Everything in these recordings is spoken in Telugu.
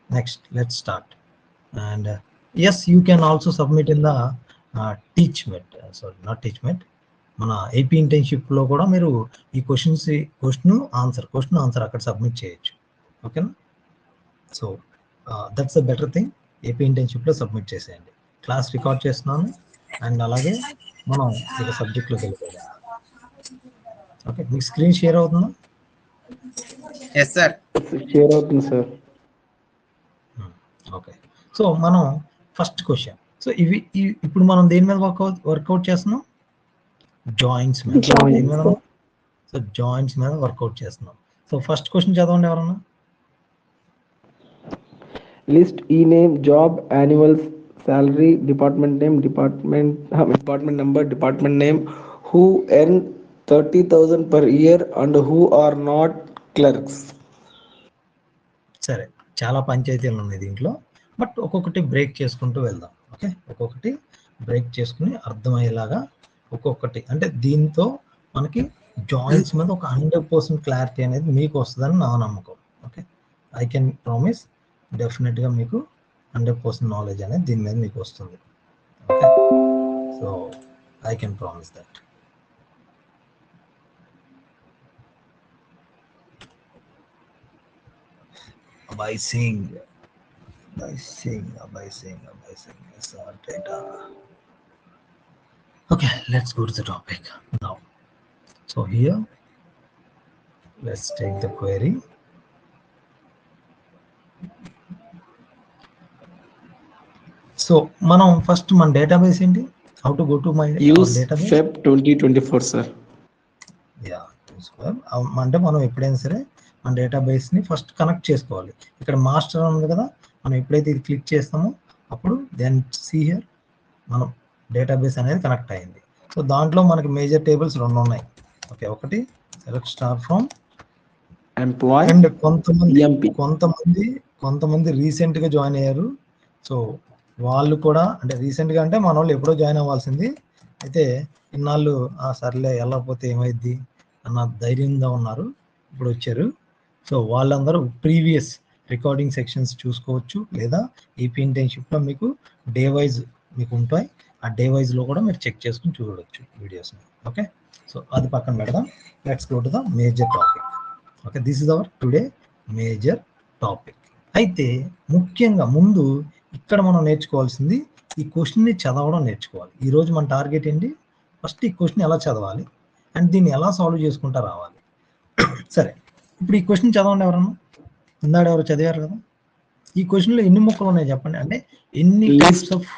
Next, let's start. And yes, you can also submit in the teachmet. Sorry, not teachmet. మన ఏపీ ఇంటర్న్షిప్లో కూడా మీరు ఈ క్వశ్చన్ ఆన్సర్ అక్కడ సబ్మిట్ చేయొచ్చు. ఓకేనా? So that's a better thing. AP ఇంటర్న్షిప్లో సబ్మిట్ చేసేయండి. క్లాస్ రికార్డ్ చేస్తున్నాను అండ్ అలాగే మనం ఇక సబ్జెక్ట్లోకి వెళ్ళిపోయాం. ఓకే, మీకు స్క్రీన్ షేర్ అవుతుందా? ఎస్ సార్, షేర్ అవుతుంది సార్. ఓకే, సో మనం ఫస్ట్ క్వశ్చన్. సో ఇప్పుడు మనం దేని మీద వర్కౌట్ చేస్తున్నాం? జాయింట్స్ మీద. సో జాయింట్స్ మీద వర్కౌట్ చేస్తున్నాం. సో ఫస్ట్ క్వశ్చన్ చదవండి ఎవరన్నా. List E name, job, annual salary, department name, department number, department name, who earn 30,000 per year and who are not clerks. సరే, చాలా పంచాయతీలు ఉన్నాయి దీంట్లో, బట్ ఒక్కొక్కటి బ్రేక్ చేసుకుంటూ వెళ్దాం. ఓకే, ఒక్కొక్కటి బ్రేక్ చేసుకుని అర్థమయ్యేలాగా ఒక్కొక్కటి, అంటే దీంతో మనకి జాయింట్స్ మీద ఒక 100% క్లారిటీ అనేది మీకు వస్తుందని నా నమ్మకం. ఓకే, ఐ కెన్ ప్రామిస్, డెఫినెట్గా మీకు 100% నాలెడ్జ్ అనేది దీని మీద మీకు వస్తుంది. Okay, so I can promise that. By seeing data. Okay, let's go to the topic now. So here, let's take the query. So మనం ఫస్ట్ మన డేటాబేస్ ఏంటి? How to go to my database? Feb 2024 sir. Yeah, అంటే మనం ఎప్పుడైనా సరే మన డేటాబేస్ని ఫస్ట్ కనెక్ట్ చేసుకోవాలి. ఇక్కడ మాస్టర్ ఉంది కదా, మనం ఎప్పుడైతే ఇది క్లిక్ చేస్తామో అప్పుడు దెన్ సీ హియర్ మనం డేటాబేస్ అనేది కనెక్ట్ అయింది. సో దాంట్లో మనకి మేజర్ టేబుల్స్ 2 ఉన్నాయి. ఓకే, ఒకటి select star from employee and కొంతమంది రీసెంట్గా జాయిన్ అయ్యారు. సో వాళ్ళు కూడా, అంటే రీసెంట్గా అంటే మన వాళ్ళు ఎప్పుడో జాయిన్ అవ్వాల్సింది, అయితే ఇన్నాళ్ళు సర్లే వెళ్ళకపోతే ఏమైద్ది అన్న ధైర్యంగా ఉన్నారు, ఇప్పుడు వచ్చారు. సో వాళ్ళందరూ ప్రీవియస్ రికార్డింగ్ సెక్షన్స్ చూసుకోవచ్చు, లేదా ఏపీ ఇంటర్న్షిప్లో మీకు డే వైజ్ మీకు ఉంటాయి. ఆ డే వైజ్లో కూడా మీరు చెక్ చేసుకుని చూడవచ్చు వీడియోస్ని. ఓకే, సో అది పక్కన పెడదాం. Let's go to the major topic. Okay, this is our today major topic. అయితే ముఖ్యంగా ముందు ఇక్కడ మనం నేర్చుకోవాల్సింది ఈ క్వశ్చన్ని చదవడం నేర్చుకోవాలి. ఈరోజు మన టార్గెట్ ఏంటి? ఫస్ట్ ఈ క్వశ్చన్ ఎలా చదవాలి అండ్ దీన్ని ఎలా సాల్వ్ చేసుకుంటా రావాలి. సరే, ఇప్పుడు ఈ క్వశ్చన్ చదవండి ఎవరన్నా. ఇందాడు ఎవరు చదివారు కదా, ఈ క్వశ్చన్లో ఎన్ని ముక్కలు ఉన్నాయి చెప్పండి, అంటే ఎన్ని types of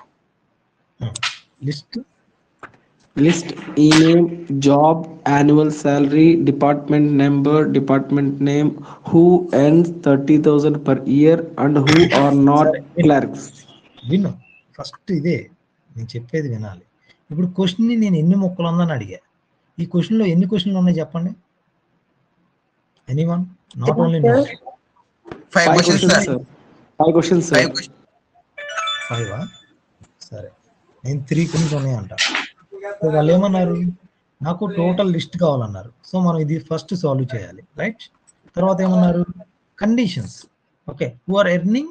list E name, job, annual salary, department number, department name, who earns 30,000 per year and who are not clerks. విను, ఫస్ట్ ఇదే నేను చెప్పేది వినాలి. ఇప్పుడు క్వశ్చన్ని నేను ఎన్ని ముక్కలు ఉందని అడిగా. ఈ క్వశ్చన్లో ఎన్ని క్వశ్చన్లు ఉన్నాయి చెప్పండి. Anyone? Not only 5 questions sir. 5 సరే, నేను 3 క్వశ్చన్స్ ఉన్నాయంట. సో వాళ్ళు ఏమన్నారు, నాకు టోటల్ లిస్ట్ కావాలన్నారు. సో మనం ఇది ఫస్ట్ సాల్వ్ చేయాలి, రైట్? తర్వాత ఏమన్నారు, conditions. Okay, who are earning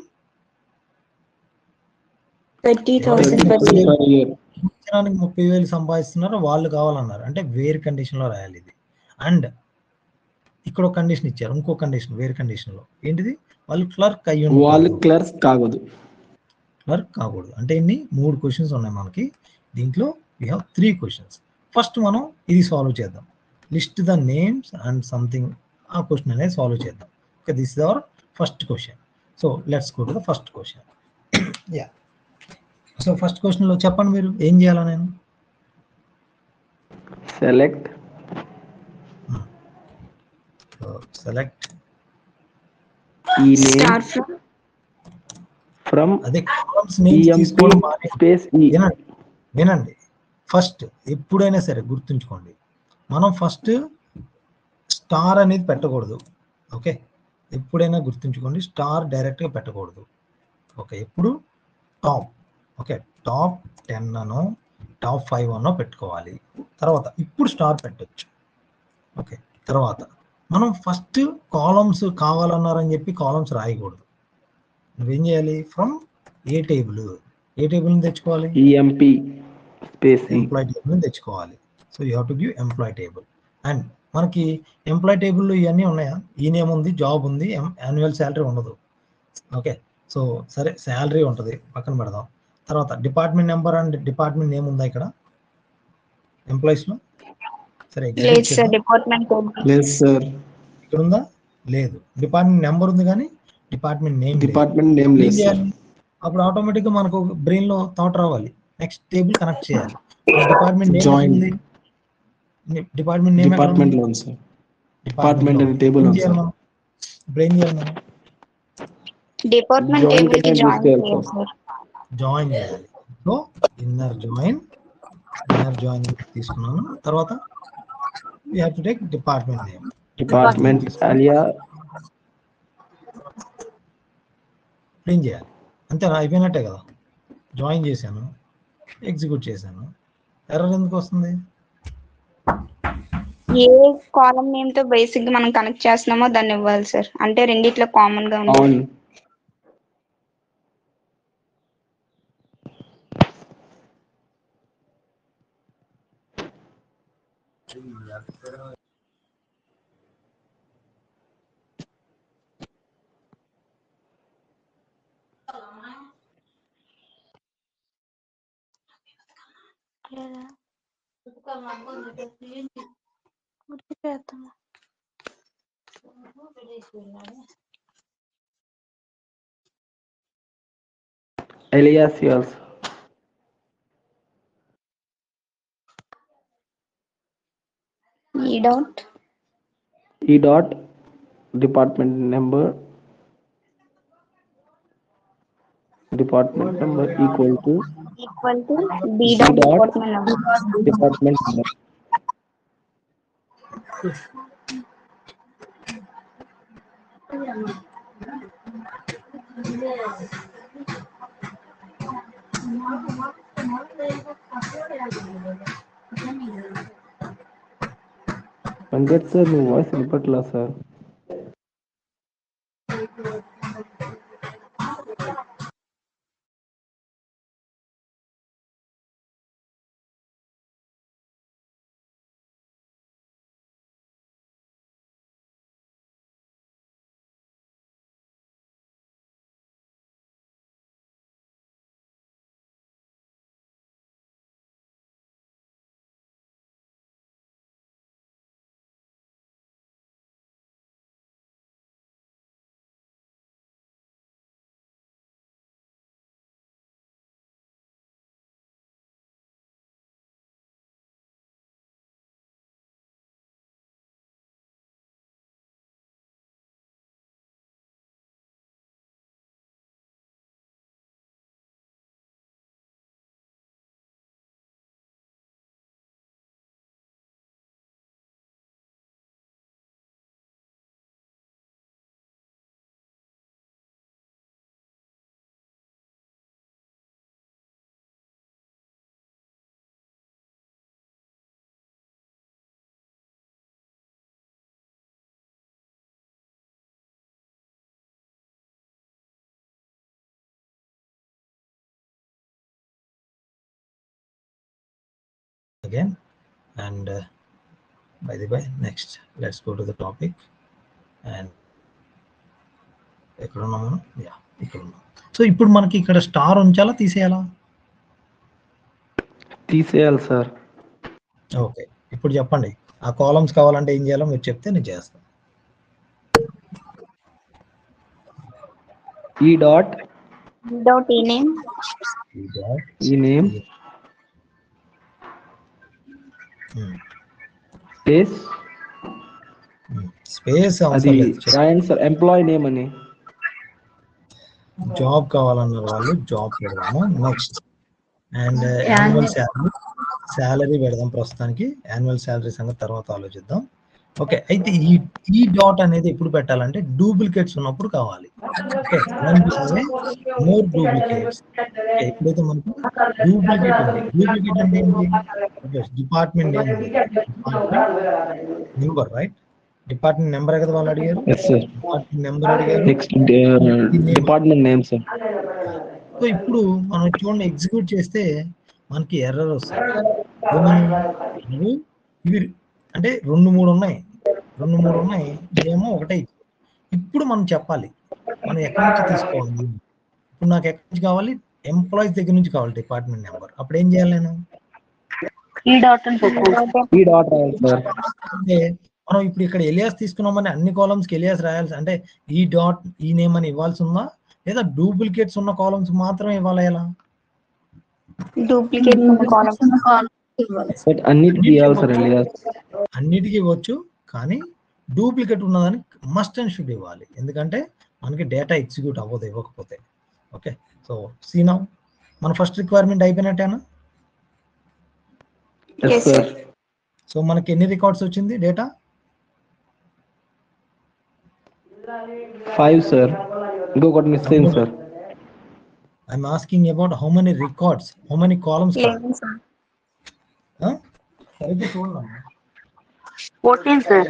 30,000 per year. 30,000 సంపాదిస్తున్నారు వాళ్ళు కావాలన్నారు, అంటే వేర్ కండిషన్లో రాయాలి ఇది. అండ్ ఇక్కడ ఒక కండిషన్ ఇచ్చారు, ఇంకో కండిషన్ వేరే కండిషన్లో ఏంటిది, వాళ్ళు క్లర్క్ అయ్యి క్లర్క్ కాకూడదు. అంటే ఇన్ని 3 క్వశ్చన్స్ ఉన్నాయి మనకి. దీంట్లో వీ హ్యావ్ 3 క్వశ్చన్స్. ఫస్ట్ మనం ఇది సాల్వ్ చేద్దాం. List the names and something, ఆ క్వశ్చన్ అనేది సాల్వ్ చేద్దాం. Okay, this is our first question. So let's go to the first question. Yeah, so first క్వశ్చన్లో చెప్పండి మీరు ఏం చేయాలా? నేను సెలెక్ట్ ఈ నేమ్ ఫ్రమ్ అదే కాలమ్స్ నేమ్స్ తీసుకోవడం స్పేస్ ఈ. వినండి, ఫస్ట్ ఎప్పుడైనా సరే గుర్తుంచుకోండి, మనం ఫస్ట్ స్టార్ అనేది పెట్టకూడదు. ఓకే, ఎప్పుడైనా గుర్తుంచుకోండి, స్టార్ డైరెక్ట్గా పెట్టకూడదు. ఓకే, ఎప్పుడు టాప్, ఓకే టాప్ 10 అనో టాప్ 5 అనో పెట్టుకోవాలి. తర్వాత ఇప్పుడు స్టార్ పెట్టచ్చు. ఓకే, తర్వాత మనం ఫస్ట్ కాలమ్స్ కావాలన్నారని చెప్పి కాలమ్స్ రాయకూడదు. నువ్వేం చేయాలి? ఫ్రమ్ ఏ టేబుల్ తెచ్చుకోవాలి? EMP space E. Employee table తెచ్చుకోవాలి. So you have to give employee table. And మనకి ఎంప్లాయ్ టేబుల్ ఇవన్నీ ఉన్నాయా? ఈ నేమ్ ఉంది, జాబ్ ఉంది, యాన్యువల్ శాలరీ ఉండదు. ఓకే, సో సరే శాలరీ ఉంటుంది, పక్కన పెడదాం. తర్వాత department number and department name ఉందా ఇక్కడ ఎంప్లాయీస్ లో? సరే లేదు sir, department code. Yes, sir. ఇక్కడ ఉందా? లేదు. డిపార్ట్మెంట్ నెంబర్ ఉంది కానీ డిపార్ట్మెంట్ నేమ్ Department name ఏం less, sir. చేయాలి? అప్పుడు ఆటోమేటిక్ గా మనకు బ్రెయిన్ లో థాట్ రావాలి, నెక్స్ట్ టేబుల్ కనెక్ట్ చేయాలి. Department name Join. ఉంది, department name Department loan, sir. Department and table on, sir. Brain చేయాలి మనం, డిపార్ట్మెంట్ Join టేబుల్ కి command జాయిన్ use చేయాలి, చేయాలి sir. సార్. జాయిన్ చేయాలి. సో ఇన్నర్ జాయిన్ తీసుకున్నాను. తర్వాత we have to take department name. Department alia. Print చేయాలి. అంతేనా? అయిపోయినట్టే కదా. జాయిన్ చేశాను, ఎగ్జిక్యూట్ చేశాను. ఎర్రర్ ఎందుకు వస్తుంది? ఏ కాలం నేమ్ తో బేసిక్ గా మనం కనెక్ట్ చేస్తున్నామో దాన్ని ఇవ్వాలి సార్. అంటే రెండిట్లో కామన్ గా ఉంది. On. Alias yours. E dot E dot department number equal to B B dot dot department number. department number. Venkat sir, మీ వాయిస్ వినపట్లా sir. Again, and by the way, next let's go to the topic. And ఎక్కడ ఉన్నాం మనం? యా, ఇక్కడ ఉన్నాం. సో ఇప్పుడు మనకి ఇక్కడ స్టార్ ఉంచాలా తీసేయాలా? తీసేయాలి సార్. ఓకే, ఇప్పుడు చెప్పండి, ఆ కాలమ్స్ కావాలంటే ఏం చేయాలో మీరు చెప్తే నేను చేస్తాను. E dot E name E name space space అది అవసరం లేదు. రాయండి సార్, ఎంప్లాయీ నేమ్ అని. జాబ్ కావాలన్నారు వాళ్ళు, జాబ్ పెడదాము. నెక్స్ట్ అండ్ యాన్యువల్ శాలరీ పెడదాం. ప్రస్తుతానికి యాన్యువల్ శాలరీ సంగతి తర్వాత ఆలోచిద్దాం. ఓకే, అయితే ఈ డాట్ అనేది ఎప్పుడు పెట్టాలంటే డూప్లికేట్స్ ఉన్నప్పుడు కావాలి. Okay, more duplicates. ఎప్పుడైతే మనకు డూప్లికేట్ ఉంది, డూప్లికేట్ అంటే ఏంటి? Department name number, right? Department number కదా వాళ్ళు అడిగారు, ఎస్ సార్. డిపార్ట్మెంట్ నెంబర్ అడిగారు. Next department name sir. So ఇప్పుడు మనం చూడండి ఎగ్జిక్యూట్ చేస్తే మనకి ఎర్రర్ వస్తుంది. ఏమని ఇవి అంటే 2-3 ఉన్నాయి, ఇదేమో ఒకటే. ఇప్పుడు మనం చెప్పాలి మనం ఎక్కడి నుంచి తీసుకోవాలి. ఇప్పుడు నాకు ఎక్కడి నుంచి కావాలి, ఎంప్లాయీస్ దగ్గర నుంచి కావాలి డిపార్ట్మెంట్ నెంబర్. అప్పుడు ఏం చేయాలి నేను? ఈ డాట్ రాయాలి సార్. అంటే మనం ఇప్పుడు ఇక్కడ ఎలియాస్ తీసుకున్నామని అన్ని కాలమ్స్ కి ఎలియాస్ రాయాల్సి, అంటే ఈ డాట్ ఈ నేమ్ అని ఇవ్వాల్సి ఉందా, లేదా డూప్లికేట్స్ ఉన్న కాలమ్స్ మాత్రమే ఇవ్వాలి? ఎలా? డూప్లికేట్ అన్నిటికీ ఇవ్వాలి సార్ ఎలియాస్. అన్నిటికీ ఇవ్వచ్చు, కానీ డూప్లికేట్ ఉన్నదని మస్ట్ అండ్ షుడ్ ఇవ్వాలి. ఎందుకంటే మనకి డేటా ఎగ్జిక్యూట్ అవ్వదు ఇవ్వకపోతే. ఓకే, సో సీనా మన ఫస్ట్ రిక్వైర్మెంట్ అయిపోయినట్టేనా? సో మనకి ఎన్ని రికార్డ్స్ వచ్చింది డేటా? 5 సార్. ఇంకొకటి మిస్ అయింది sir. I'm asking about how many records, how many columns. సరిగ్గా చూడండి. 14 సార్.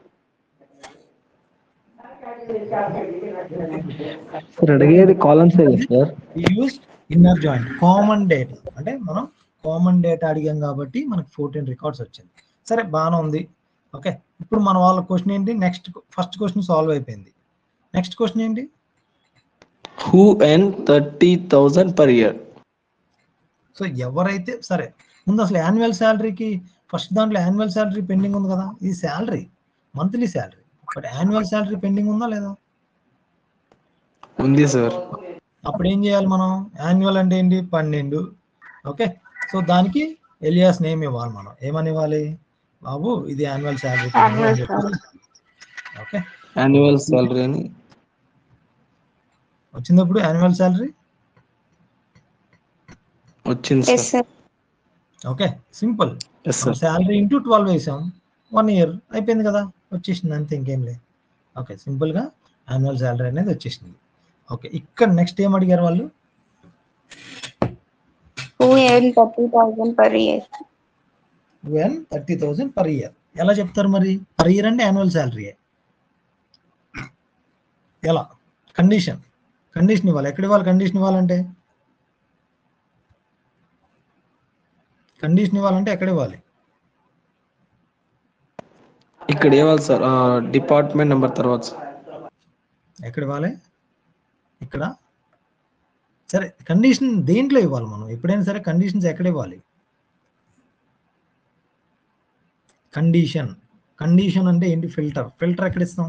సార్ అడిగేది columns sir. Used inner joint common data, అంటే మనం కామన్ డేటా అడిగాం కాబట్టి మనకి 14 రికార్డ్స్ వచ్చింది. సరే, బాగానే ఉంది. ఓకే, ఇప్పుడు మన వాళ్ళ క్వశ్చన్ ఏంటి? నెక్స్ట్ ఫస్ట్ క్వశ్చన్ సాల్వ్ అయిపోయింది. నెక్స్ట్ క్వశ్చన్ ఏంటి? Who earn 30,000 per year. So ఎవరైతే, సరే ముందు అసలు యాన్యువల్ శాలరీకి ఫస్ట్ దాంట్లో యాన్యువల్ శాలరీ పెండింగ్ ఉంది కదా, ఇది salary monthly salary, but annual salary pending ఉందా లేదా? ఉంది సార్. అప్పుడు ఏం చేయాలి మనం? యాన్యువల్ అంటే ఏంటి? 12. ఓకే, సో దానికి ఎలియాస్ నేమ్ ఇవ్వాలి. మనం ఏమని ఇవ్వాలి? బాబు ఇది annual salary. Okay, annual salary అని వచ్చినప్పుడు యాన్యువల్ శాలరీ వచ్చింది sir. Okay, simple. Salary into 12 వేసాం, 1 year అయిపోయింది కదా, వచ్చేసింది అంతే, ఇంకేం లేదు. ఓకే, సింపుల్ గా యాన్యువల్ శాలరీ అనేది వచ్చేసింది. ఓకే, ఇక్కడ నెక్స్ట్ ఏం అడిగారు వాళ్ళు? Who earn 30,000 per year? Who earn 30,000 per year. ఎలా చెప్తారు మరి? పర్ ఇయర్ అంటే యాన్యువల్ శాలరీ. ఎలా? కండిషన్ ఇవ్వాలి. ఎక్కడ ఇవ్వాలి కండిషన్ ఇవ్వాలంటే? ఎక్కడ ఇవ్వాలి? ఇక్కడ ఇవ్వాలి సార్, డిపార్ట్మెంట్ నెంబర్ తర్వాత. ఎక్కడ ఇవ్వాలి? ఇక్కడ. సరే, కండిషన్ దేంట్లో ఇవ్వాలి మనం? ఎప్పుడైనా సరే కండిషన్స్ ఎక్కడ ఇవ్వాలి? కండిషన్ అంటే ఏంటి? ఫిల్టర్ ఎక్కడ ఇస్తాం?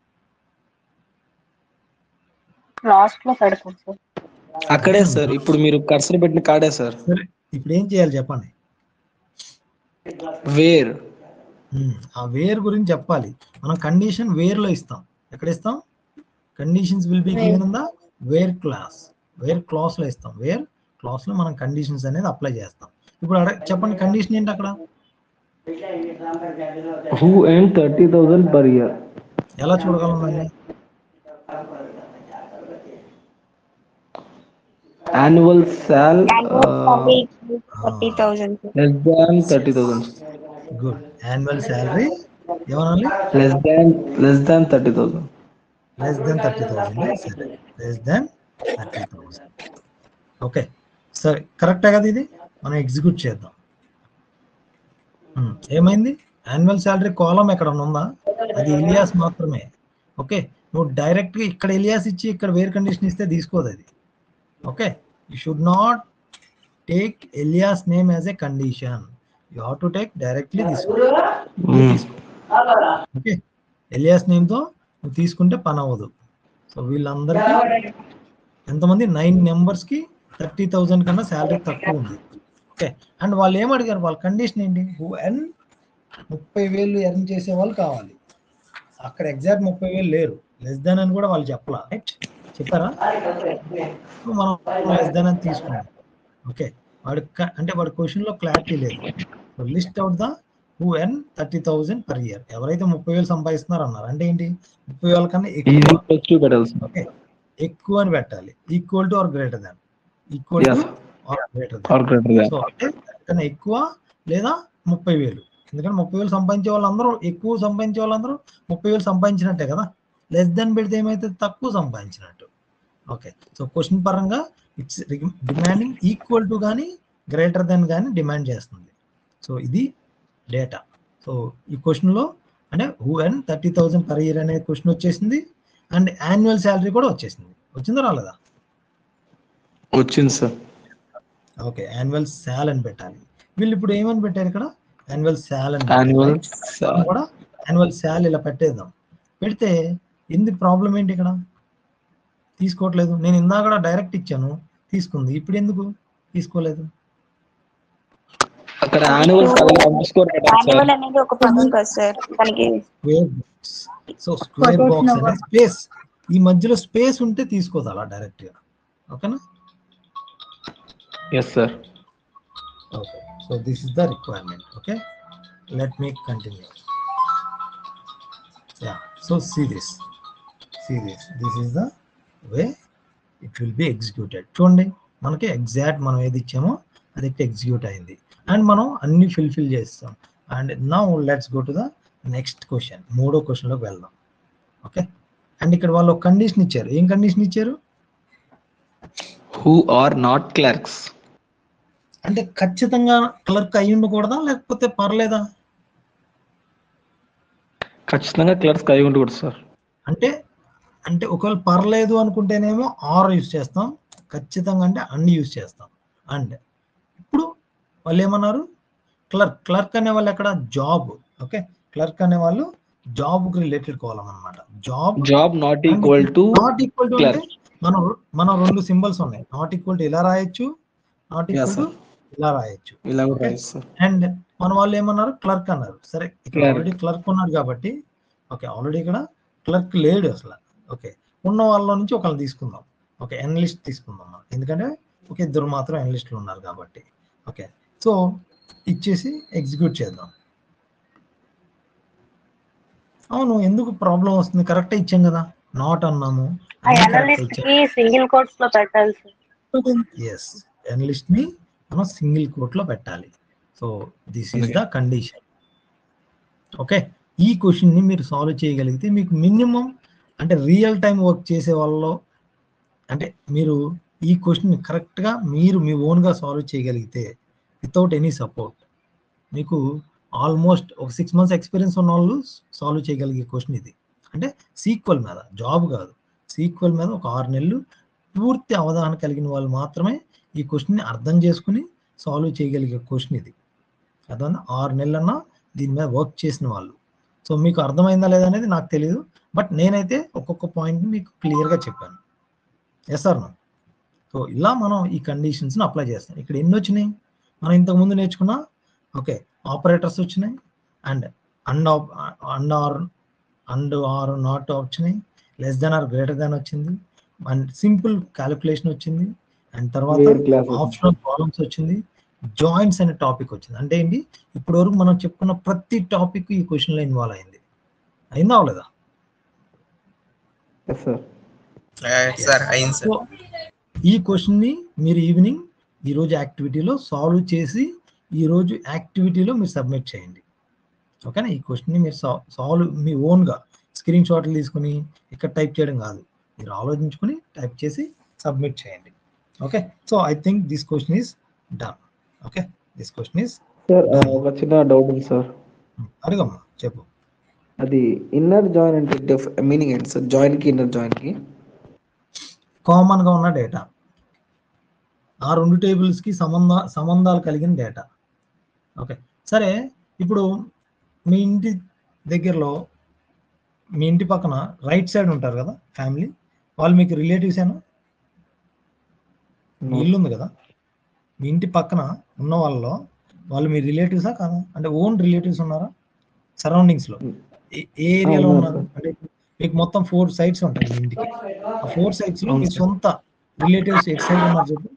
లాస్ట్ లో పెడతాం సార్. అక్కడే సార్, ఇప్పుడు మీరు కర్సర్ పెట్టిన కాడే సార్. సరే, ఇప్పుడు ఏం చేయాలి చెప్పండి? వేర్. ఆ వేర్ గురించి చెప్పాలి. మనం కండిషన్ వేర్ లో ఇస్తాం. ఎక్కడ ఇస్తాం? Conditions will be given in the where clause. Where clause లో ఇస్తాం. వేర్ క్లాస్ లో మనం కండిషన్స్ అనేది అప్లై చేస్తాం. ఇప్పుడు చెప్పండి కండిషన్ ఏంటి అక్కడ? Who earn 30,000 per year. ఎలా చూడగలం దాన్ని? Annual sal $30,000. less than 30,000. Good. Annual salary ఏమనాలి? less than 30,000. Less than 30,000. సరే, లెస్ దెన్ 30,000. ఓకే, సరే కరెక్టే కదా ఇది? మనం ఎగ్జిక్యూట్ చేద్దాం. ఏమైంది? యాన్యువల్ శాలరీ కాలం ఎక్కడ ఉందా? అది ఎలియాస్ మాత్రమే. ఓకే, నువ్వు డైరెక్ట్ గా ఇక్కడ ఎలియాస్ ఇచ్చి ఇక్కడ వేర్ కండిషన్ ఇస్తే తీసుకోదు అది. Okay, you should not take alias name as a condition. You have to take directly తీసుకో. ఓకే, ఎలియాస్ నేమ్ తో నువ్వు తీసుకుంటే పని అవ్వదు. సో వీళ్ళందరికీ ఎంతమంది? 9 members కి 30,000 కన్నా శాలరీ తక్కువ ఉంది. ఓకే, అండ్ వాళ్ళు ఏం అడిగారు? వాళ్ళ కండిషన్ ఏంటి? హూ ఎర్న్ 30,000 ఎర్న్ చేసే వాళ్ళు కావాలి. అక్కడ ఎగ్జాక్ట్ 30,000 లేరు, లెస్ దాన్ అని కూడా వాళ్ళు చెప్పలా. రైట్, చెప్పారా? మనం లెస్ దాన్ అని తీసుకున్నాం. ఓకే, వాడి క్వశ్చన్ లో క్లారిటీ లేదు. List out the who earn 30,000 per year. ఎవరైతే 30,000 సంపాదిస్తున్నారు అన్నారు అంటే ఏంటి? 30,000 కన్నా ఎక్కువ. ఓకే, ఎక్కువ అని పెట్టాలి. Equal to or greater than. Equal to or greater than. So అంటే కన్నా ఎక్కువ లేదా 30,000. ఎందుకంటే 30,000 సంపాదించే వాళ్ళందరూ, ఎక్కువ సంపాదించే వాళ్ళందరూ 30,000 సంపాదించినట్టే కదా. లెస్ దెన్ పెడితే ఏమైతే తక్కువ సంపాదించినట్టు. ఓకే, సో క్వశ్చన్ పరంగా ఇట్స్ డిమాండింగ్ ఈక్వల్ టు కానీ గ్రేటర్ దెన్ కానీ డిమాండ్ చేస్తుంది. సో ఇది డేటా. సో ఈ క్వశ్చన్లో అంటే హూ ఎర్న్ 30,000 పర్ ఇయర్ అనే క్వశ్చన్ వచ్చేసింది, అండ్ యాన్యువల్ శాలరీ కూడా వచ్చేసింది. వచ్చిందో రాలేదా? వచ్చింది సార్. ఓకే, యాన్యువల్ శాల్ అని పెట్టాలి. వీళ్ళు ఇప్పుడు ఏమని పెట్టారు ఇక్కడ? యాన్యువల్ శాల్ అని యాన్యువల్ కూడా యాన్యువల్ శాల్ ఇలా పెట్టేద్దాం. పెడితే ఎందుకు ప్రాబ్లం ఏంటి? ఇక్కడ తీసుకోవట్లేదు. నేను ఇందాక డైరెక్ట్ ఇచ్చాను, తీసుకుంది. ఇప్పుడు ఎందుకు తీసుకోలేదు? అక్కడ యాన్యువల్ సాలరీ అండర్స్కోర్ పెట్టాలి సార్. యాన్యువల్ అనేది ఒక పదం కదా సార్, దానికి square box. So square box అనే స్పేస్, ఈ మధ్యలో స్పేస్ ఉంటే తీసుకోదు అలా డైరెక్ట్ గా. ఓకేనా? Yes sir. Okay, so this is the requirement. Okay, let me continue. Yeah, so see this, this is the way it will be executed. చూడండి, మనకి ఎగ్జాక్ట్ మనం ఏది ఇచ్చామో అది ఎగ్జిక్యూట్ అయింది, అండ్ మనం అన్ని ఫిల్ చేస్తాం. And now let's go to the next question. మూడో క్వశ్చన్లోకి వెళ్దాం. ఓకే, అండ్ ఇక్కడ వాళ్ళు ఒక కండిషన్ ఇచ్చారు. ఏం కండిషన్ ఇచ్చారు? Who are not clerks. అంటే ఖచ్చితంగా క్లర్క్ అయి ఉండకూడదా, లేకపోతే పర్లేదా? ఖచ్చితంగా క్లర్క్స్ అయి ఉండకూడదు సార్. అంటే ఒకవేళ పర్లేదు అనుకుంటేనేమో ఆర్ యూజ్ చేస్తాం, ఖచ్చితంగా అంటే అన్ని యూజ్ చేస్తాం. అండ్ ఇప్పుడు వాళ్ళు ఏమన్నారు? క్లర్క్ అనే వాళ్ళు ఎక్కడ? జాబ్. ఓకే, క్లర్క్ అనే వాళ్ళు జాబ్ కు రిలేటెడ్ కావాలన్నమాట. జాబ్ నాట్ ఈక్వల్ టు అంటే మనం రెండు సింబల్స్ ఉన్నాయి. నాట్ ఈక్వల్ టు ఇలా రాయొచ్చు, నాట్ ఈక్వల్ టు ఇలా రాయొచ్చు. అండ్ మన వాళ్ళు ఏమన్నారు? క్లర్క్ అన్నారు. సరే, ఇక్కడ ఆల్రెడీ క్లర్క్ ఉన్నాడు కాబట్టి, ఓకే, ఆల్రెడీ ఇక్కడ క్లర్క్ లేడు అసలు. ఓకే, ఉన్న వాళ్ళ నుంచి ఒకళ్ళు తీసుకుందాం. ఓకే, ఎనలిస్ట్ తీసుకుందాం మనం, ఎందుకంటే ఓకే ఇద్దరు మాత్రం ఎనలిస్టులు ఉన్నారు కాబట్టి. ఓకే, సో ఇచ్చేసి ఎగ్జిక్యూట్ చేద్దాం. అవును, ఎందుకు ప్రాబ్లం వస్తుంది? కరెక్టే ఇచ్చాం కదా, నాట్ అన్నాము. సింగిల్ కోట్స్ లో పెట్టాలి సార్. ఎస్, ఎనలిస్ట్ ని మనం సింగిల్ కోట్ లో పెట్టాలి. So this is the condition. Okay, ఈ క్వశ్చన్ ని మీరు సాల్వ్ చేయగలిగితే మీకు మినిమం అంటే రియల్ టైం వర్క్ చేసే వాళ్ళలో అంటే మీరు ఈ క్వశ్చన్ కరెక్ట్గా మీరు మీ ఓన్గా సాల్వ్ చేయగలిగితే వితౌట్ ఎనీ సపోర్ట్, మీకు ఆల్మోస్ట్ ఒక 6 months ఎక్స్పీరియన్స్ ఉన్న వాళ్ళు సాల్వ్ చేయగలిగే క్వశ్చన్ ఇది. అంటే సీక్వెల్ మీద, జాబ్ కాదు, సీక్వెల్ మీద ఒక 6 నెలలు పూర్తి అవగాహన కలిగిన వాళ్ళు మాత్రమే ఈ క్వశ్చన్ని అర్థం చేసుకుని సాల్వ్ చేయగలిగే క్వశ్చన్ ఇది. అర్థమైందా? 6 నెలలన్నా దీని మీద వర్క్ చేసిన వాళ్ళు. సో మీకు అర్థమైందా లేదా అనేది నాకు తెలియదు, బట్ నేనైతే ఒక్కొక్క పాయింట్ మీకు క్లియర్గా చెప్పాను. Yes are no? సో ఇలా మనం ఈ కండిషన్స్ని అప్లై చేస్తాం. ఇక్కడ ఎన్ని వచ్చినాయి? మనం ఇంతకుముందు నేర్చుకున్న ఓకే ఆపరేటర్స్ వచ్చినాయి, అండ్ ఆర్ నాట్ వచ్చినాయి, less than or greater than వచ్చింది, అండ్ సింపుల్ క్యాలిక్యులేషన్ వచ్చింది, అండ్ తర్వాత ఆప్షనల్ ప్రాబ్లమ్స్ వచ్చింది, జాయింట్స్ అనే టాపిక్ వచ్చింది. అంటే ఏంటి? ఇప్పటి వరకు మనం చెప్పుకున్న ప్రతి టాపిక్ ఈ క్వశ్చన్లో ఇన్వాల్వ్ అయింది. అయిందా అవలేదా? ఈ క్వశ్చన్ ని మీరు ఈవినింగ్ ఈరోజు యాక్టివిటీలో సాల్వ్ చేసి ఈరోజు యాక్టివిటీలో మీరు సబ్మిట్ చేయండి. ఓకేనా? ఈ క్వశ్చన్ ని మీరు సాల్వ్ మీ ఓన్గా స్క్రీన్ షాట్లు తీసుకుని ఇక్కడ టైప్ చేయడం కాదు, మీరు ఆలోచించుకుని టైప్ చేసి సబ్మిట్ చేయండి. Okay, so I think this question is done. Okay, this question is sir ఒక చిన్న డౌట్ ఉంది సార్. అడుగమ్మా, చెప్పు. అది ఇన్నర్ జాయిన్ అంటే మీనింగ్ ఏంటి సార్? జాయిన్ కి ఇన్నర్ జాయిన్ కి కామన్ గా ఉన్న డేటా, ఆ రెండు టేబుల్స్ కి సంబంధాలు కలిగిన డేటా. ఓకే, సరే, ఇప్పుడు మీ ఇంటి దగ్గరలో మీ ఇంటి పక్కన రైట్ సైడ్ ఉంటారు కదా ఫ్యామిలీ, వాళ్ళు మీకు రిలేటివ్స్ ఏనా? మీ ఇల్లు ఉంది కదా, మీ ఇంటి పక్కన ఉన్న వాళ్ళలో వాళ్ళు మీ రిలేటివ్సా కాదా? అంటే ఓన్ రిలేటివ్స్ ఉన్నారా సరౌండింగ్స్ లో? ఏ ఏరియాలో ఉన్నారు? అంటే మీకు మొత్తం 4 sites ఉంటాయి మీ ఇంటికి. ఆ 4 sites లో మీ సొంత రిలేటివ్స్ ఎట్ సైడ్ ఉన్నారు చెప్పు?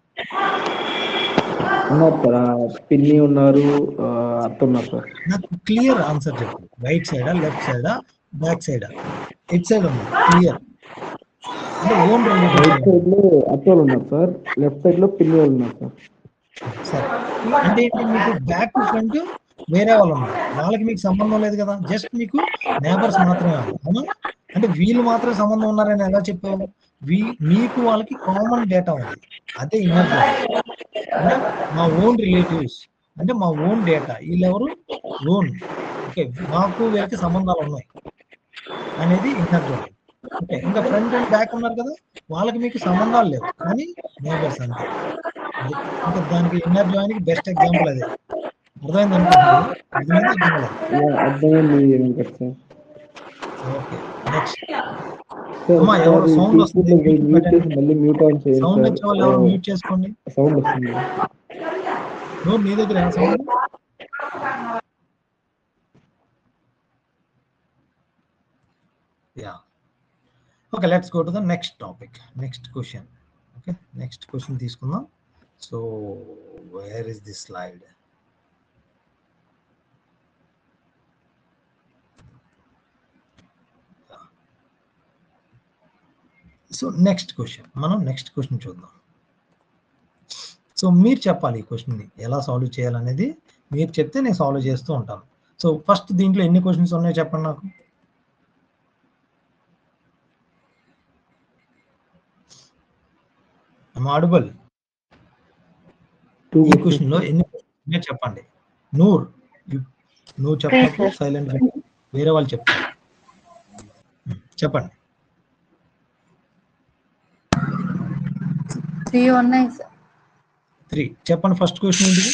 పిన్ని ఉన్నారు, అత్త ఉన్నారు సార్. నాకు క్లియర్ ఆన్సర్ చెప్పు. రైట్ సైడా, లెఫ్ట్ సైడా, బ్యాక్ సైడా? ఎట్ సైడ్ ఉన్నారు క్లియర్. అంటే ఓన్ రైట్ సైడ్ లో అత్తలు ఉన్నారు సార్, లెఫ్ట్ సైడ్ లో పిన్ని వాళ్ళు ఉన్నారు సార్. సరే, అంటే మీకు బ్యాక్ ఫ్రంట్ వేరే వాళ్ళు ఉన్నారు, వాళ్ళకి మీకు సంబంధం లేదు కదా, జస్ట్ మీకు నేబర్స్ మాత్రమే వాళ్ళు, అవునా? అంటే వీళ్ళు మాత్రమే సంబంధం ఉన్నారని ఎలా చెప్పావు? మీకు వాళ్ళకి కామన్ డేటా ఉంది, అదే ఇన్నర్ జాయిన్. అంటే మా ఓన్ రిలేటివ్స్, అంటే మా ఓన్ డేటా, వీళ్ళెవరు ఓన్, ఓకే, మాకు వీళ్ళకి సంబంధాలు ఉన్నాయి అనేది ఇన్నర్ జాయిన్. ఓకే, ఇంకా ఫ్రంట్ అండ్ బ్యాక్ ఉన్నారు కదా, వాళ్ళకి మీకు సంబంధాలు లేవు కానీ నేబర్స్ అంతే. అది ఇంకా దానికి ఇన్నర్ జాయిన్ కి బెస్ట్ ఎగ్జాంపుల్ అదే. అర్థమైంది అనుకుంటున్నాను, అర్థమైంది అర్థం కాలేదు? అర్థమైంది Venkat sir. Okay, next. Sir అమ్మా ఎవరు ఒకసారి సౌండ్ వస్తుంది, మ్యూట్ మ్యూట్ చేసి పెట్టండి. మళ్ళీ మ్యూట్ ఆన్ చేయండి సౌండ్ సార్. వచ్చే వాళ్ళు ఎవరు మ్యూట్ చేసుకోండి. సౌండ్ వస్తుంది. నోరు నీ దగ్గర sound. Yeah, okay, let's go to the next topic, next question. Okay, next question తీసుకుందాం. So where is this slide? So next question, మనం నెక్స్ట్ క్వశ్చన్ చూద్దాం. సో మీరు చెప్పాలి ఈ క్వశ్చన్ని ఎలా సాల్వ్ చేయాలనేది, మీరు చెప్తే నేను సాల్వ్ చేస్తూ ఉంటాను. సో ఫస్ట్ దీంట్లో ఎన్ని క్వశ్చన్స్ ఉన్నాయో చెప్పండి నాకు. ఆడిబుల్? ఈ క్వశ్చన్ లో ఎన్ని క్వశ్చన్స్ ఉన్నాయో చెప్పండి. నూర్, నువ్వు చెప్పకు, సైలెంట్, వేరే వాళ్ళు చెప్తారు. చెప్పండి. 3 ఉన్నాయి సార్. 3 చెప్పండి. ఫస్ట్ క్వశ్చన్ ఏంటిది?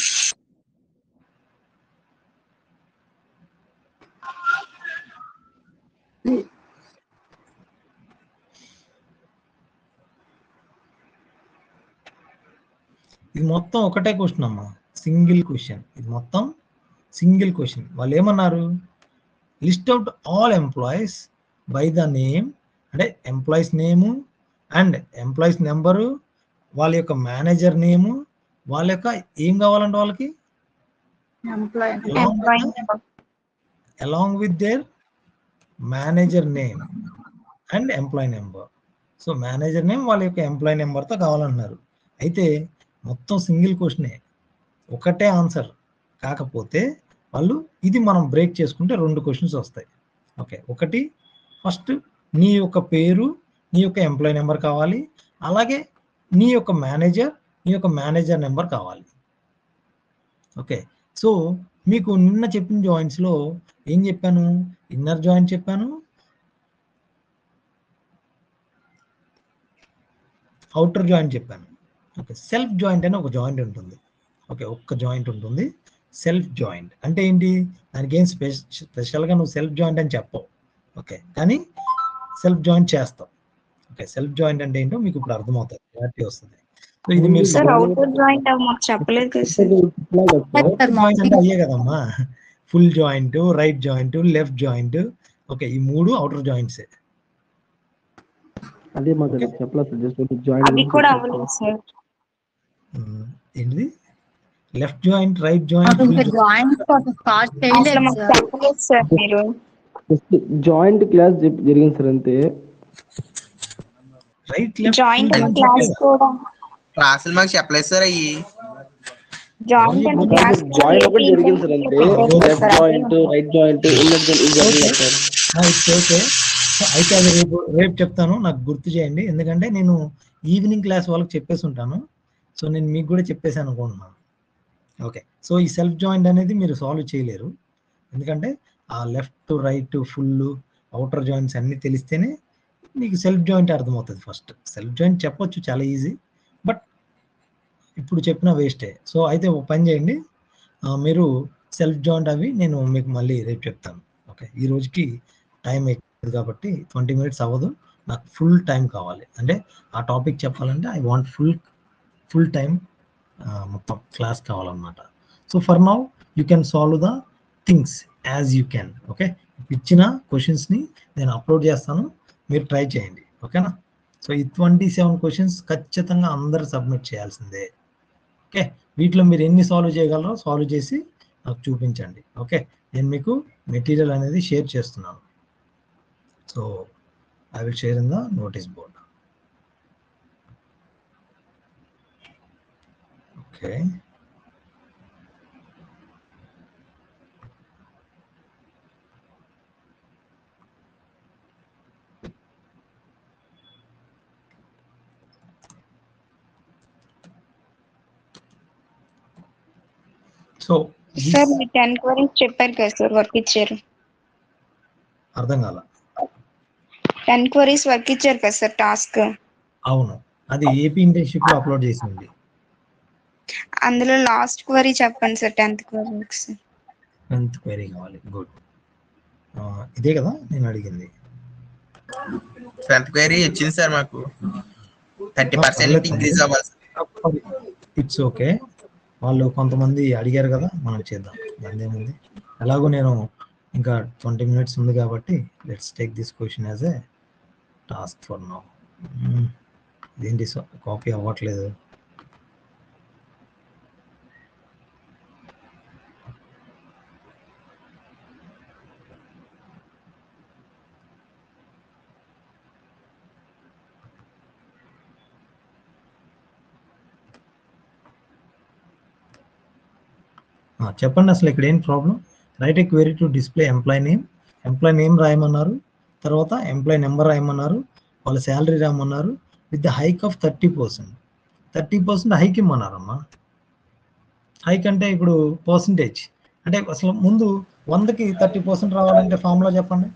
ఇది మొత్తం ఒకటే క్వశ్చన్ అమ్మా, సింగిల్ క్వశ్చన్. ఇది మొత్తం సింగిల్ క్వశ్చన్. వాళ్ళు ఏమన్నారు? List out all employees by the name, అంటే employees name and employees number, వాళ్ళ యొక్క మేనేజర్ నేము, వాళ్ళ యొక్క ఏం కావాలంటే వాళ్ళకి along with their manager name and employee number. So manager name వాళ్ళ యొక్క ఎంప్లాయీ నెంబర్తో కావాలంటున్నారు. అయితే మొత్తం సింగిల్ క్వశ్చనే, ఒకటే ఆన్సర్. కాకపోతే వాళ్ళు ఇది మనం బ్రేక్ చేసుకుంటే 2 క్వశ్చన్స్ వస్తాయి. ఓకే, ఒకటి ఫస్ట్ నీ యొక్క పేరు, నీ యొక్క ఎంప్లాయీ నెంబర్ కావాలి, అలాగే నీ యొక్క మేనేజర్ నెంబర్ కావాలి. ఓకే, సో మీకు నిన్న చెప్పిన జాయింట్స్లో ఏం చెప్పాను? ఇన్నర్ జాయింట్ చెప్పాను, అవుటర్ జాయింట్ చెప్పాను. ఓకే, సెల్ఫ్ జాయింట్ అనే ఒక జాయింట్ ఉంటుంది. ఓకే, ఒక్క జాయింట్ ఉంటుంది, సెల్ఫ్ జాయింట్. అంటే ఏంటి? దానికి ఏం స్పెషల్గా నువ్వు సెల్ఫ్ జాయింట్ అని చెప్పవు, ఓకే, కానీ సెల్ఫ్ జాయింట్ చేస్తావు. ఓకే, సెల్ఫ్ జాయింట్ అంటే ఏంటో మీకు ఇప్పుడు అర్థమవుతుంది, క్లారిటీ వస్తుంది. సో ఇది మీరు సార్ అవుటర్ జాయింట్ మాకు చెప్పలేదు కదా సార్. అవుటర్ జాయింట్ అంటే అయ్యే కదమ్మా, full joint, right joint, left joint. Okay, ఈ 3 అవుటర్ జాయింట్సే. అదే మాకు చెప్పలేదు, జస్ట్ జాయిన్ అది కూడా అవ్వలేదు సార్. ఏంటిది? Left joint, right joint, joint start అసలు చేయలేదు మాకు సార్. చెప్పలేదు సార్ మీరు. జాయింట్ క్లాస్ జరిగింది సార్ అంతే. రైట్ లెఫ్ట్ జాయింట్ అనే క్లాస్ కూడా, క్లాసులు మాకు చెప్పలేదు సార్ అయ్యి. జాయింట్ అనే క్లాస్ జాయింట్ ఒకటి జరిగింది సార్ అంతే. Left joint, right joint, inner joint జరిగింది సార్. ఓకే, అయితే అది రేపు చెప్తాను, నాకు గుర్తు చేయండి. ఎందుకంటే నేను ఈవినింగ్ క్లాస్ వాళ్ళకి చెప్పేసి ఉంటాను, సో నేను మీకు కూడా చెప్పేసాను అనుకుంటున్నాను. ఓకే, సో ఈ సెల్ఫ్ జాయింట్ అనేది మీరు సాల్వ్ చేయలేరు, ఎందుకంటే ఆ left, right, full, outer joints అన్ని తెలిస్తేనే మీకు సెల్ఫ్ జాయింట్ అర్థమవుతుంది. ఫస్ట్ సెల్ఫ్ జాయింట్ చెప్పొచ్చు, చాలా ఈజీ, బట్ ఇప్పుడు చెప్పిన వేస్టే. సో అయితే ఒక పని చేయండి, మీరు సెల్ఫ్ జాయింట్ అవి నేను మీకు మళ్ళీ రేపు చెప్తాను. ఓకే, ఈ రోజుకి టైం ఎక్కువ కాబట్టి 20 minutes అవ్వదు, నాకు ఫుల్ టైం కావాలి. అంటే ఆ టాపిక్ చెప్పాలంటే ఐ వాంట్ ఫుల్ టైం, మొత్తం క్లాస్ కావాలన్నమాట. So for now you can solve the things as you can. Okay, ఇచ్చిన క్వశ్చన్స్ని నేను అప్లోడ్ చేస్తాను, మీరు ట్రై చేయండి. ఓకేనా? సో ఈ 27 క్వశ్చన్స్ ఖచ్చితంగా అందరు సబ్మిట్ చేయాల్సిందే. ఓకే, వీటిలో మీరు ఎన్ని సాల్వ్ చేయగలరో సాల్వ్ చేసి నాకు చూపించండి. ఓకే, నేను మీకు మెటీరియల్ అనేది షేర్ చేస్తున్నాను. So I will share in the notice board. Okay, so sir మీరు 10 క్వరీస్ చెప్పారు కదా సార్, వర్క్ ఇచ్చారు. అర్థం కాల. 10 క్వరీస్ వర్క్ ఇచ్చారు కదా సార్ టాస్క్. అవును, అది ఏపీ ఇంటర్న్షిప్ లో అప్లోడ్ చేసింది. అందులో లాస్ట్ క్వరీ చెప్పండి sir, 10th query. 10th query కావాలి. గుడ్. ఇదే కదా నేను అడిగింది. 12th క్వరీ వచ్చింది సార్ మాకు 30% ఇంక్రీజ్ అవ్వాలి. ఇట్స్ ఓకే, వాళ్ళు కొంతమంది అడిగారు కదా, మనం చేద్దాం, దాని ఏముంది. ఎలాగో నేను ఇంకా 20 minutes ఉంది కాబట్టి let's take this question as a task for now. ఇదేంటి కాపీ అవ్వట్లేదు. చెప్పండి అసలు ఇక్కడ ఏం problem. Write a query to display employee name రాయమన్నారు, తర్వాత ఎంప్లాయ్ నెంబర్ రాయమన్నారు, వాళ్ళ శాలరీ రాయమన్నారు, with the hike of 30% hike ఇమ్మన్నారమ్మా. హైక్ అంటే ఇప్పుడు పర్సంటేజ్ అంటే అసలు ముందు 100కి 30% రావాలంటే ఫార్ములా చెప్పండి.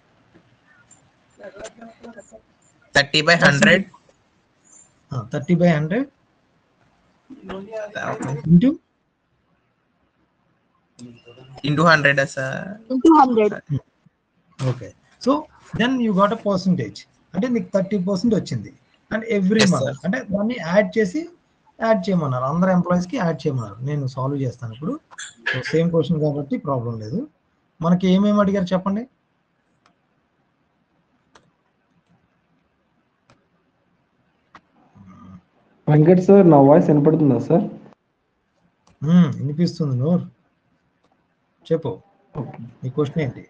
30/100 30/100 into 100 sir. 200. Okay, so then you got a percentage, అంటే నీకు 30% వచ్చింది. And every Yes, month sir. అంటే దాన్ని యాడ్ చేయమన్నారు, అందరు ఎంప్లాయీస్ కి యాడ్ చేయమన్నారు. నేను సాల్వ్ చేస్తాను ఇప్పుడు. సేమ్ క్వశ్చన్ కాబట్టి ప్రాబ్లం లేదు. మనకి ఏమేమి అడిగారు చెప్పండి. వెంకట్ సార్, నా వాయిస్ వినపడుతుందా సార్? వినిపిస్తుంది నూర్, చెప్పు నీ క్వశ్చన్ ఏంటి.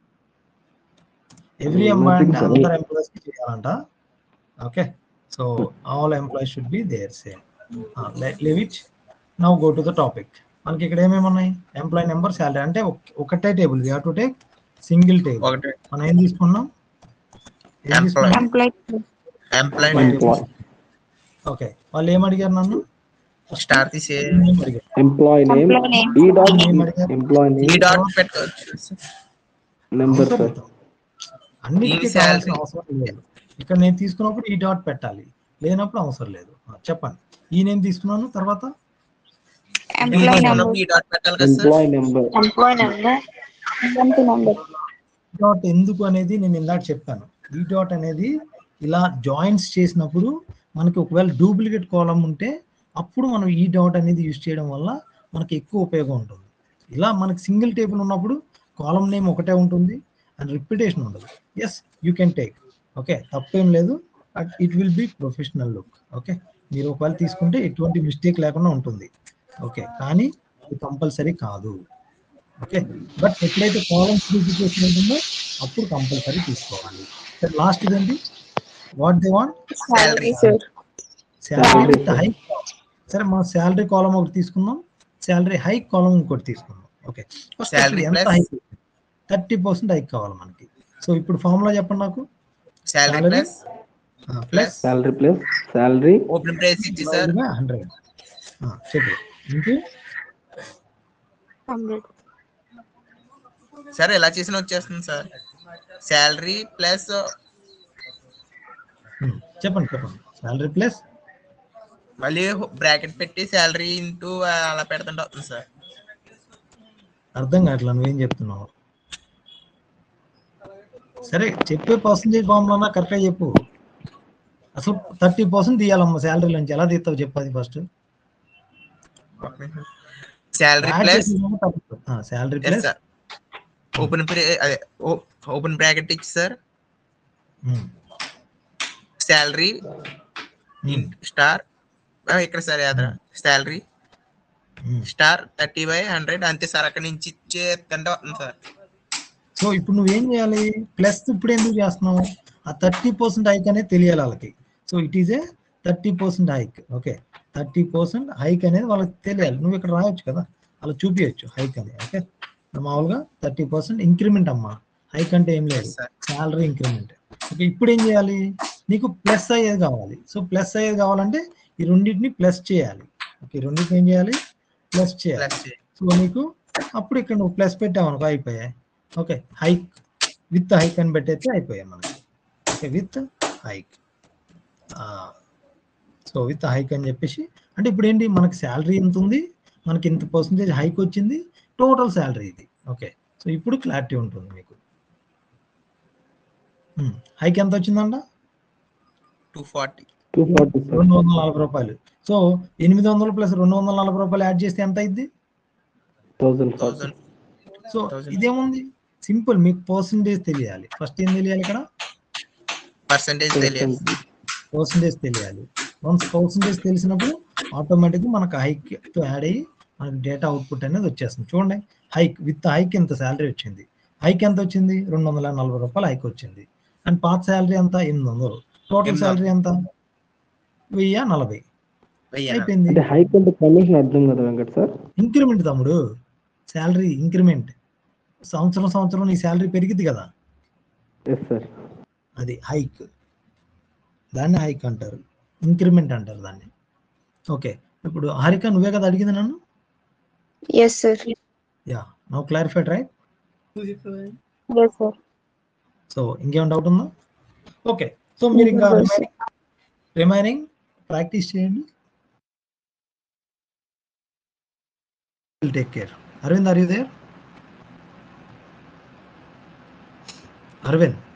ఎవ్రీ ఎంప్లాయ్ అంటే అందరు ఎంప్లాయీస్ కి చేయాలంట. Okay, so all employees should be there same. Leave it. Now go to the topic. మనకి ఇక్కడ ఏమేమి ఉన్నాయి, ఎంప్లాయీ నెంబర్, శాలరీ, అంటే ఒకటే table. We have to take single table. మనం ఏం తీసుకున్నాం, ఎంప్లాయ్ ఓకే. వాళ్ళు ఏం అడిగారు నన్ను, స్టార్ తీసే ఎంప్లాయ్ నేమ్ ఈ డాట్ ఎంప్లాయ్ ఈ నేమ్ డాట్ పెట్టుకోవచ్చు నెంబర్ సార్. అన్నిటికీ ఈ కావాల్సిన salary. అవసరం లేదు. ఇక్కడ నేను తీసుకున్నప్పుడు ఈ డాట్ పెట్టాలి, లేనప్పుడు అవసరం లేదు. చెప్పండి. ఈ నేమ్ తీసుకున్నాను, తర్వాత ఎంప్లాయ్ నెంబర్, ఈ డాట్ పెట్టాలి కదా సార్. ఎంప్లాయ్ నెంబర్ డాట్ ఎందుకు అనేది నేను ఇందాక చెప్పాను. ఈ డాట్ అనేది ఇలా జాయింట్స్ చేసినప్పుడు మనకి ఒకవేళ డూప్లికేట్ కాలం ఉంటే అప్పుడు మనం ఈ డాట్ అనేది యూజ్ చేయడం వల్ల మనకి ఎక్కువ ఉపయోగం ఉంటుంది. ఇలా మనకి సింగిల్ టేబుల్ ఉన్నప్పుడు కాలం నేమ్ ఒకటే ఉంటుంది అండ్ రిపిటేషన్ ఉండదు. Yes, you can take. Okay, తప్పేం లేదు. It will be professional look. Okay, మీరు ఒకవేళ తీసుకుంటే ఎటువంటి మిస్టేక్ లేకుండా ఉంటుంది. ఓకే, కానీ ఇది కంపల్సరీ కాదు. ఓకే, బట్ ఎప్పుడైతే కాలమ్స్ డూప్లికేషన్ ఉంటుందో అప్పుడు కంపల్సరీ తీసుకోవాలి. లాస్ట్ ఇదండి, what they want, salary salary with hike. సరే, మనం శాలరీ కాలం ఒకటి తీసుకుందాం, శాలరీ హైక్ కాలం ఇంకోటి తీసుకుందాం. ఓకే, Salary ఎంత plus- హైక్, 30% హైక్ కావాలి మనకి. సో ఇప్పుడు ఫార్ములా చెప్పండి నాకు. Salary plus plus salary open price ఇచ్చి సార్ 100. చెప్పు ఇంటూ సార్ ఎలా చేసినా వచ్చేస్తుంది సార్. శాలరీ ప్లస్ చెప్పండి. శాలరీ ప్లస్ మళ్ళీ బ్రాకెట్ పెట్టి శాలరీ ఇంటూ అలా పెడుతుంటే వస్తుంది సార్. అర్థం కావట్లా నువ్వేం చెప్తున్నావు. సరే, చెప్పే పర్సంటేజ్ ఫార్ములా కరెక్ట్గా చెప్పు. అసలు 30% తీయాలమ్మా శాలరీ నుంచి, ఎలా తీస్తావు చెప్పు అది first. Salary plus salary plus open bracket ఇచ్చి సార్ శాలరీ స్టార్ ఇక్కడ సార్ శాలరీ స్టార్ 30/100 అంతే సార్. అక్కడ నుంచి ఇచ్చేదంటే వస్తుంది సార్. సో ఇప్పుడు నువ్వేం చేయాలి, ప్లస్ ఇప్పుడు ఎందుకు చేస్తున్నావు, ఆ 30% హైక్ అనేది తెలియాలి వాళ్ళకి. So it is a 30% hike. Okay, 30% hike అనేది వాళ్ళకి తెలియాలి. నువ్వు ఇక్కడ రాయొచ్చు కదా, అలా చూపించచ్చు హైక్ అని. ఓకే, మామూలుగా 30% ఇంక్రిమెంట్ అమ్మా. హైక్ అంటే ఏం లేదు, శాలరీ ఇంక్రిమెంట్. ఓకే, ఇప్పుడు ఏం చేయాలి, నీకు ప్లస్ అయ్యేది కావాలి. సో ప్లస్ అయ్యేది కావాలంటే ఈ రెండింటిని ప్లస్ చేయాలి. ఓకే, రెండింటిని ఏం చేయాలి, ప్లస్ చేయాలి. సో సో నీకు అప్పుడు ఇక్కడ నువ్వు ప్లస్ పెట్టావనుకో అయిపోయాయి. ఓకే, హైక్ విత్ హైక్ అని పెట్టేస్తే అయిపోయాయి మనకి. Okay, with hike. So with hike అని చెప్పేసి అంటే ఇప్పుడు ఏంటి మనకి శాలరీ ఎంత ఉంది, మనకి ఇంత పర్సంటేజ్ హైక్ వచ్చింది, టోటల్ శాలరీ ఇది. ఓకే, సో ఇప్పుడు క్లారిటీ ఉంటుంది మీకు. హైక్ ఎంత వచ్చిందంట? 240. 240 sir. 240 రూపాయలు. సో 800 ప్లస్ 240 రూపాయలు యాడ్ చేస్తే ఎంత అయింది? 1040. సో ఇదేముంది సింపుల్, మీకు పర్సంటేజ్ తెలియాలి. ఫస్ట్ ఏం తెలియాలి ఇక్కడ? పర్సెంటేజ్ తెలియాలి. పర్సంటేజ్ తెలియాలి. వన్స్ పర్సంటేజ్ తెలిసినప్పుడు ఆటోమేటిక్గా మనకు హైక్ తో యాడ్ అయ్యి మనకి డేటా అవుట్పుట్ అనేది వచ్చేస్తుంది. చూడండి, హైక్ విత్ హైక్ ఇంత శాలరీ వచ్చింది. హైక్ ఎంత వచ్చింది? 240 రూపాయలు హైక్ వచ్చింది. అండ్ పాత శాలరీ ఎంత? 800. టోటల్ శాలరీ ఎంత? 1040. అయిపోయింది. అంటే హైక్ అంటే కమిషన్ అర్థం కదా వెంకట్ సార్? ఇంక్రిమెంట్ తమ్ముడు, శాలరీ ఇంక్రిమెంట్. సంవత్సరం నీ శాలరీ పెరిగింది కదా, ఎస్ సార్. అది హైక్. దాన్ని హైక్ అంటారు, ఇంక్రిమెంట్ అంటారు దాన్ని. ఓకే, ఇప్పుడు హారిక నువ్వే కదా అడిగింది నన్ను? Yes sir. Yeah, now clarified right? Yes sir. So ఇంకేం డౌట్ ఉందా? ఓకే, సో మీరు ఇంకా రిమైనింగ్ ప్రాక్టీస్ చేయండి. Take care. Arvind, are you there? Arvind.